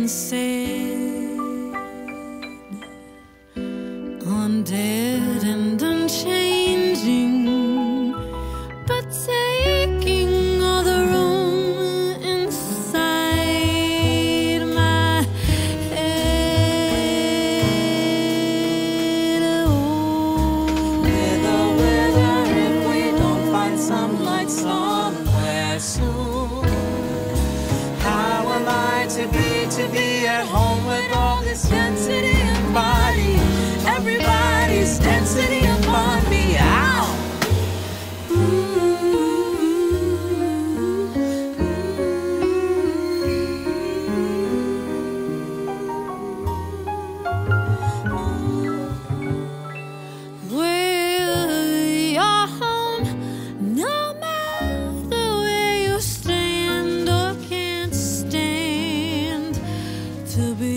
unsaid, undead and unchanging, but taking all the room inside my head. Oh, Whether if we don't find some light somewhere soon, how am I to be at home with all this density and body? Everybody's density upon me. Ow! well, you're home, no matter where you stand or can't stand to be.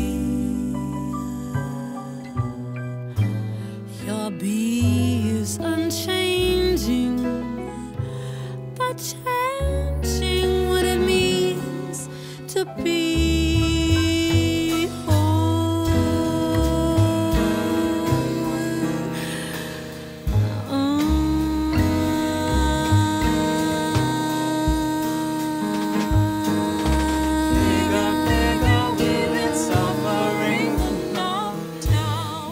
Your be is unchanging, but changing what it means to be home. Bigger, we've been suffering long now.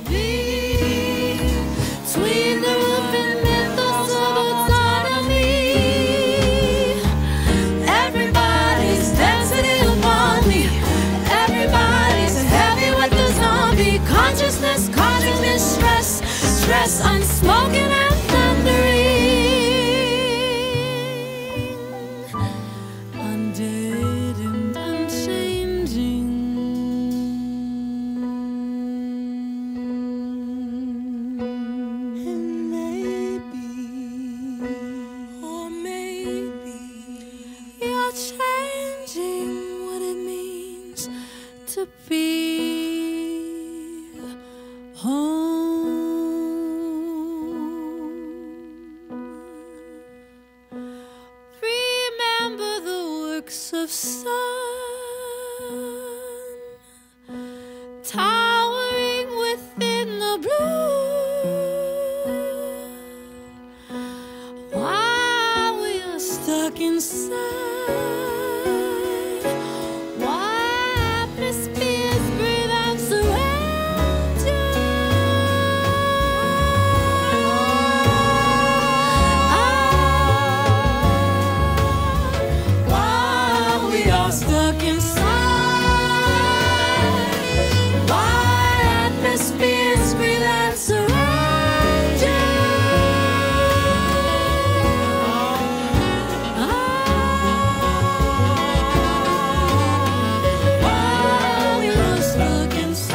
Between the roof and mythos of autonomy, everybody's density upon me. Everybody's heavy with the zombie consciousness, causing this stress unspoken and thundering, undead and unchanging. And maybe, or maybe, You're changing what it means to be home. Remember the works of sun, towering within the blue, while we are stuck inside. Wipe the spears, breathe out, surround you. While we are stuck inside, wipe the spears, breathe out, surround you. While we are stuck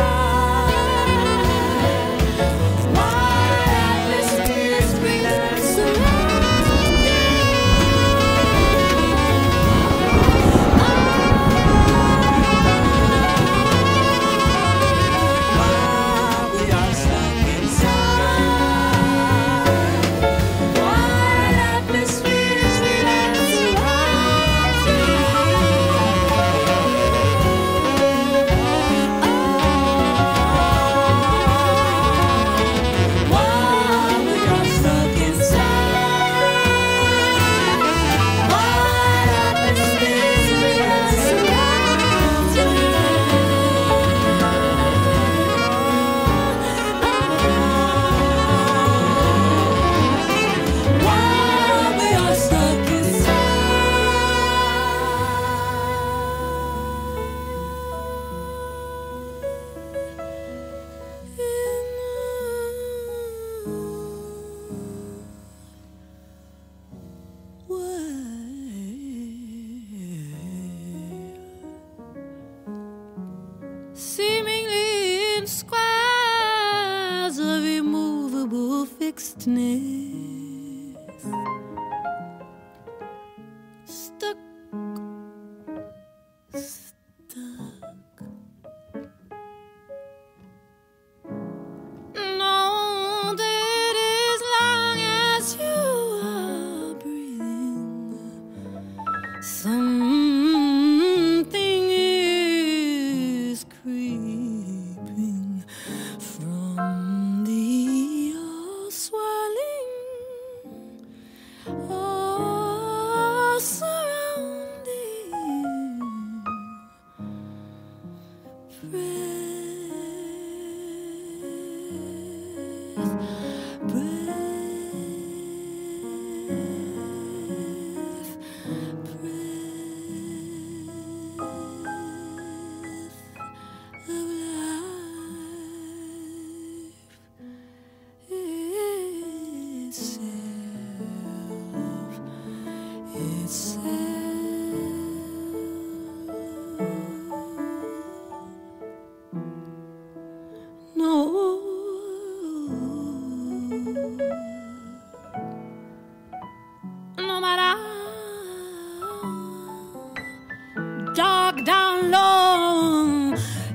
inside, wipe the spears, breathe out, surround you. while we are stuck inside, Wide atmospheres we let surround you. While we are stuck inside, wide atmospheres we let surround you. While we are stuck seemingly in squares of immovable fixedness, stuck. Know that as long as you are breathing, something is Dark down low,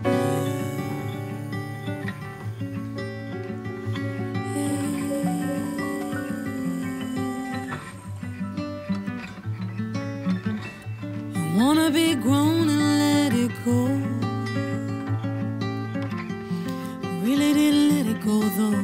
I wanna be grown and let it go. Really didn't let it go though.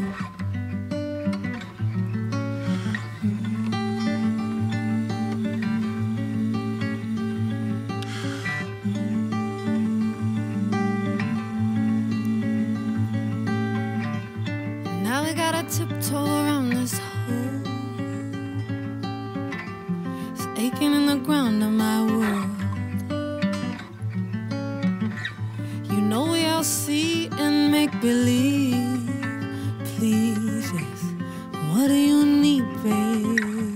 Now I gotta tiptoe around this hole. It's aching in the ground of my world. You know we all see and make believe. Please, yes, what do you need, babe?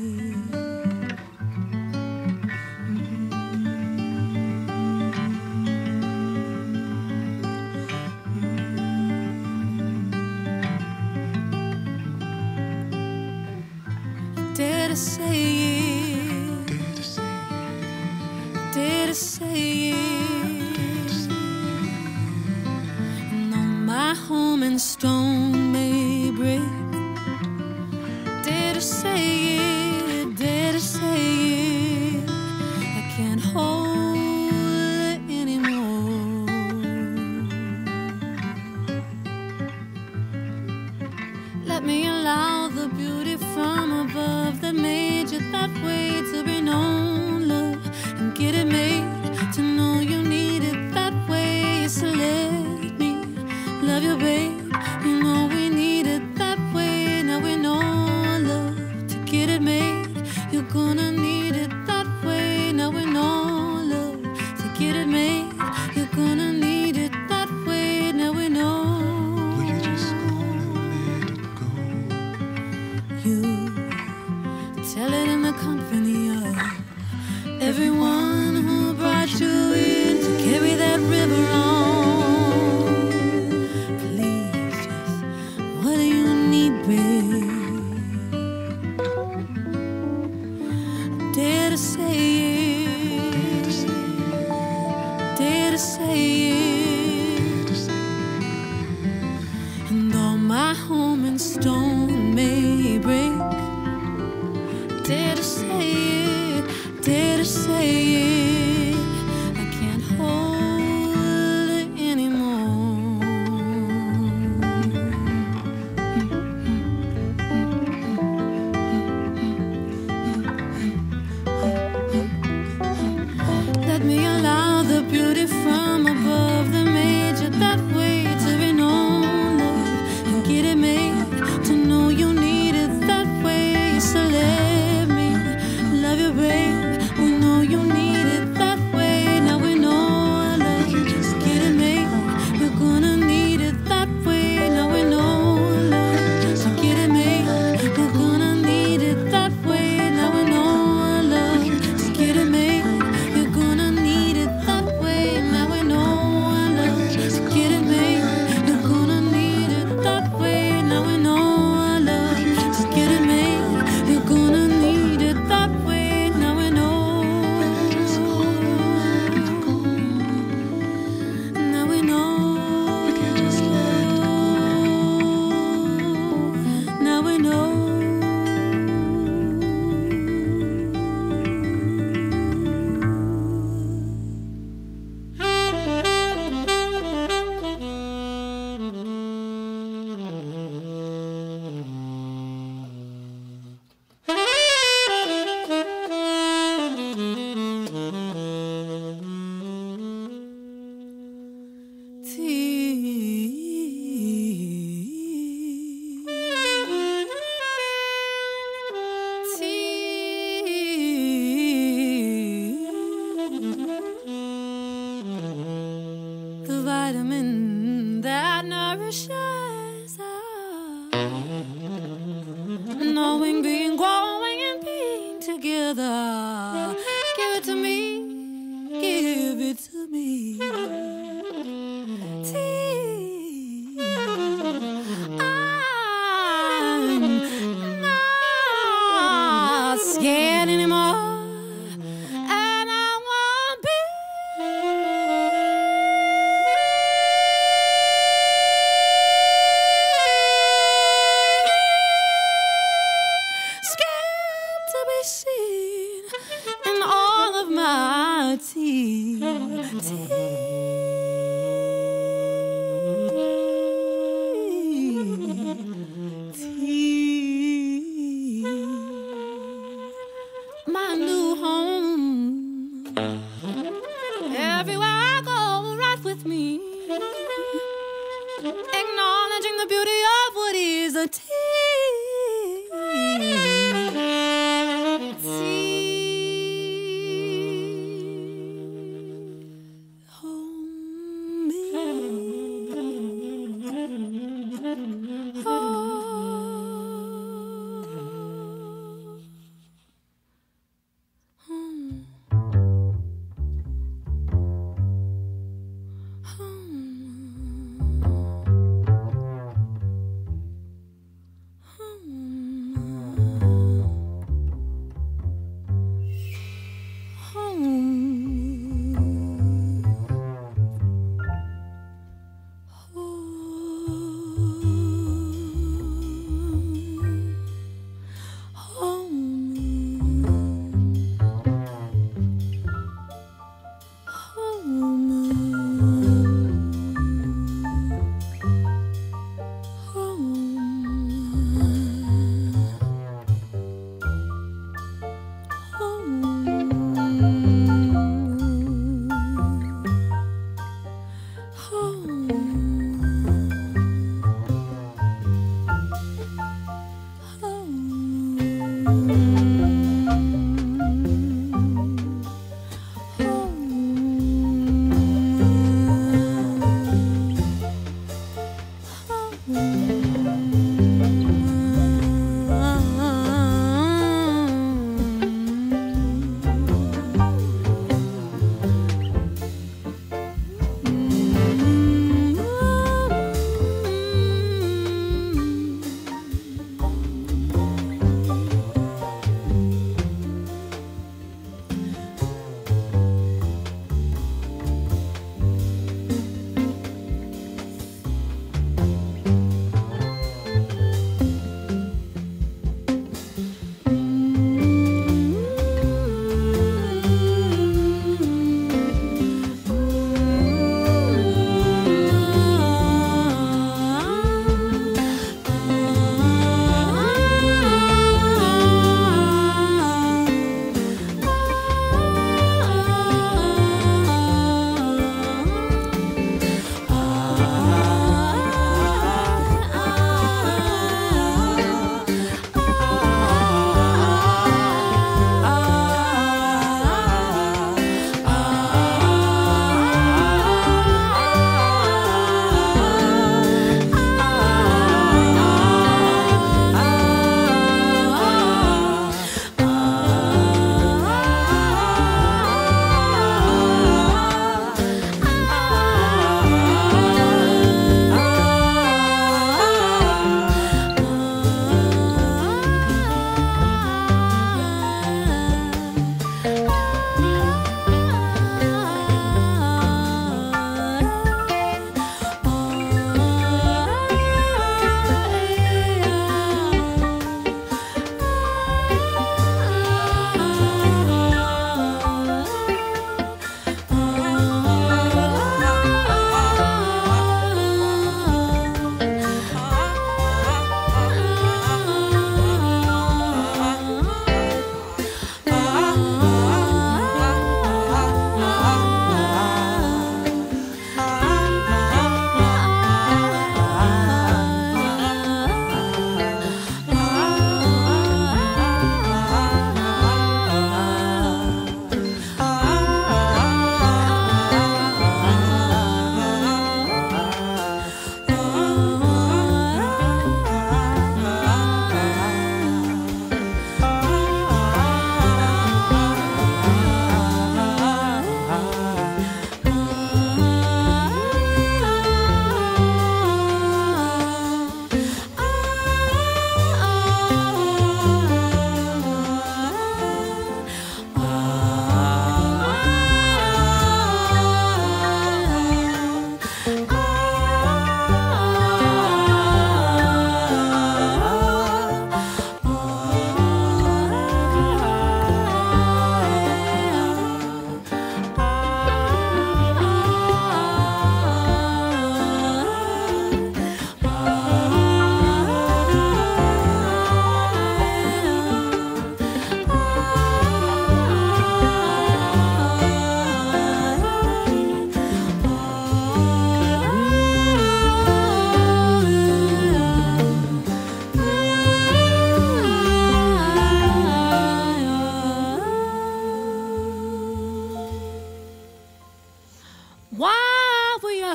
Dare to say it, dare to say it. And though my home and stone may break, dare to say it, dare to say it. I can't hold it anymore. Let me allow the beauty from above that made you that way to be known, love, and get it made to know you need it that way. So let me love you, babe. You know vitamin that nourishes us. Knowing, being, growing, and being together. Give it to me, give it to me. Tea. I'm not scared anymore. My new home. Everywhere I go, right with me. Acknowledging the beauty of what is a tea.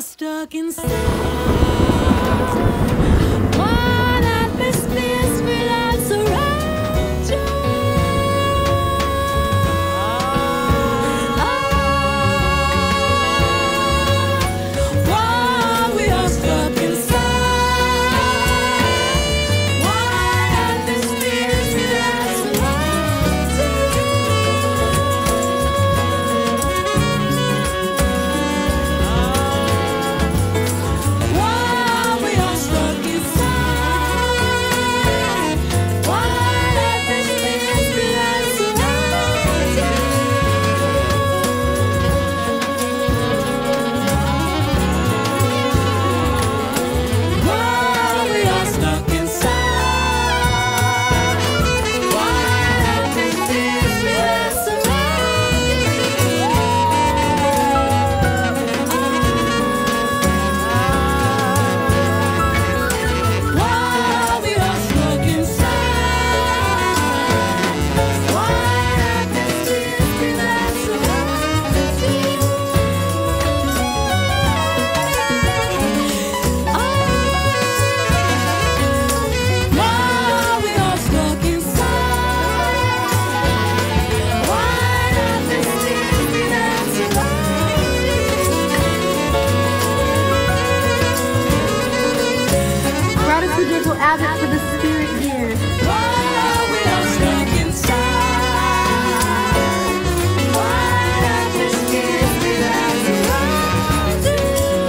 are stuck inside. One atmosphere, spirit surround you. While we are stuck inside. One atmosphere, spirit surround you. While we are stuck inside, one atmosphere, spirit surround you. While we are stuck inside, one atmosphere, spirit While we are stuck inside, one atmosphere, spirit surrounds you. While we are stuck inside, one atmosphere, spirit surrounds you. Gratitude Digital Abbott for the spirit gear. While we are stuck inside, one atmosphere, spirit surrounds you.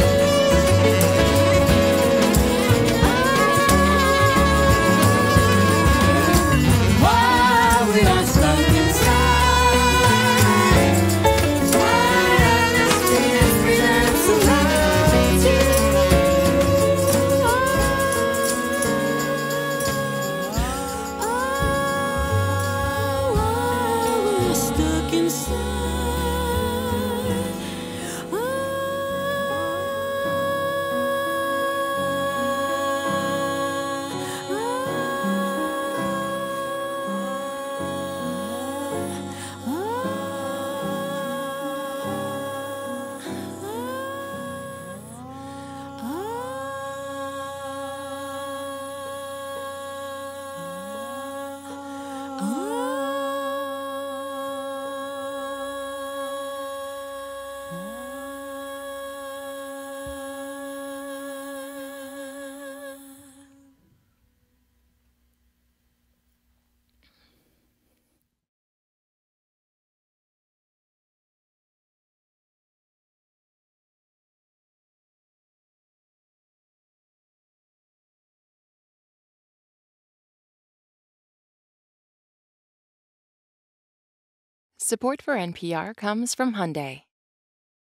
While we are stuck inside, one atmosphere, spirit surrounds you. We're stuck inside. Support for NPR comes from Hyundai.